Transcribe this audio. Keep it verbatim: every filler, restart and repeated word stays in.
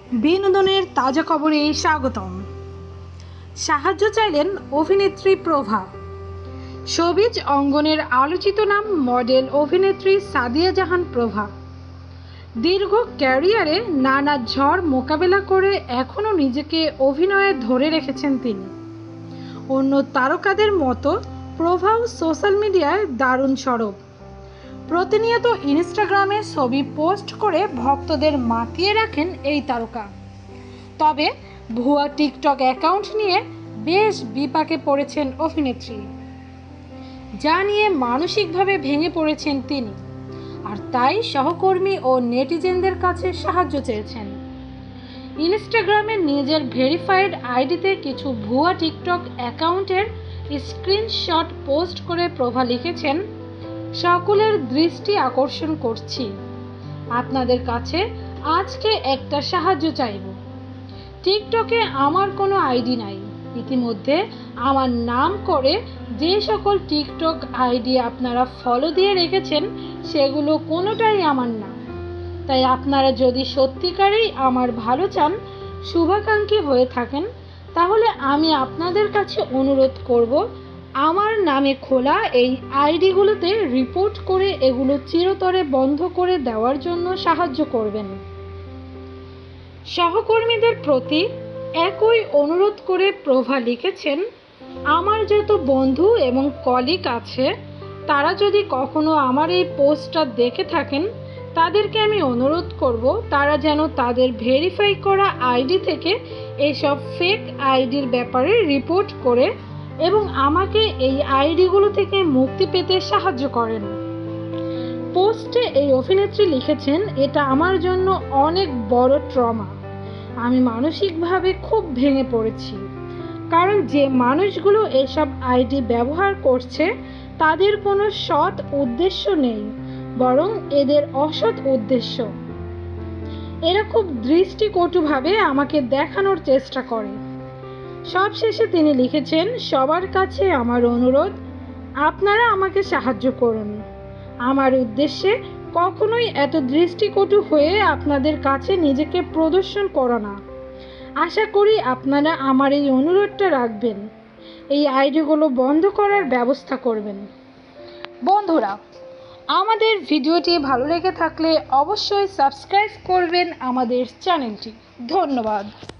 বিনোদনের তাজা খবরে স্বাগতম। সাহায্য চাইলেন অভিনেত্রী প্রভা। শোবিজ অঙ্গনের আলোচিত নাম মডেল অভিনেত্রী সাদিয়া জাহান প্রভা। দীর্ঘ ক্যারিয়ারে নানা ঝড় মোকাবেলা করে এখনও নিজেকে অভিনয়ে ধরে রেখেছেন তিনি। অন্য তারকাদের মতো প্রভাও সোশ্যাল মিডিয়ায় দারুণ সরব। প্রতিনিয়ত ইনস্টাগ্রামে ছবি পোস্ট করে ভক্তদের মাতিয়ে রাখেন এই তারকা। তবে ভুয়া টিকটক অ্যাকাউন্ট নিয়ে বেশ বিপাকে পড়েছেন অভিনেত্রী, যা নিয়ে মানসিকভাবে ভেঙে পড়েছেন তিনি, আর তাই সহকর্মী ও নেটিজেনদের কাছে সাহায্য চেয়েছেন। ইনস্টাগ্রামে নিজের ভেরিফাইড আইডিতে কিছু ভুয়া টিকটক অ্যাকাউন্টের স্ক্রিনশট পোস্ট করে প্রভা লিখেছেন, সকলের দৃষ্টি আকর্ষণ করছি, আপনাদের কাছে আজকে একটা সাহায্য চাইব। টিকটকে আমার কোনো আইডি নাই। ইতিমধ্যে আমার নাম করে যে সকল টিকটক আইডি আপনারা ফলো দিয়ে রেখেছেন সেগুলো কোনোটাই আমার না। তাই আপনারা যদি সত্যিকারেই আমার ভালো চান, শুভাকাঙ্ক্ষী হয়ে থাকেন, তাহলে আমি আপনাদের কাছে অনুরোধ করব, আমার নামে খোলা এই আইডিগুলোতে রিপোর্ট করে এগুলো চিরতরে বন্ধ করে দেওয়ার জন্য সাহায্য করবেন। সহকর্মীদের প্রতি একই অনুরোধ করে প্রভা লিখেছেন, আমার যত বন্ধু এবং কলিগ আছে তারা যদি কখনো আমার এই পোস্টটা দেখে থাকেন, তাদেরকে আমি অনুরোধ করব তারা যেন তাদের ভেরিফাই করা আইডি থেকে এইসব ফেক আইডির ব্যাপারে রিপোর্ট করে এবং আমাকে এই আইডিগুলো থেকে মুক্তি পেতে সাহায্য করেন। পোস্টে এই অভিনেত্রী লিখেছেন, এটা আমার জন্য অনেক বড় ট্রমা। আমি মানসিকভাবে খুব ভেঙে পড়েছি, কারণ যে মানুষগুলো এসব আইডি ব্যবহার করছে তাদের কোনো সৎ উদ্দেশ্য নেই, বরং এদের অসৎ উদ্দেশ্য। এরা খুব দৃষ্টিকটুভাবে আমাকে দেখানোর চেষ্টা করে। সবশেষে তিনি লিখেছেন, সবার কাছে আমার অনুরোধ, আপনারা আমাকে সাহায্য করুন। আমার উদ্দেশ্যে কখনোই এত দৃষ্টিকটু হয়ে আপনাদের কাছে নিজেকে প্রদর্শন করো না। আশা করি আপনারা আমার এই অনুরোধটা রাখবেন, এই আইডিগুলো বন্ধ করার ব্যবস্থা করবেন। বন্ধুরা, আমাদের ভিডিওটি ভালো লেগে থাকলে অবশ্যই সাবস্ক্রাইব করবেন আমাদের চ্যানেলটি। ধন্যবাদ।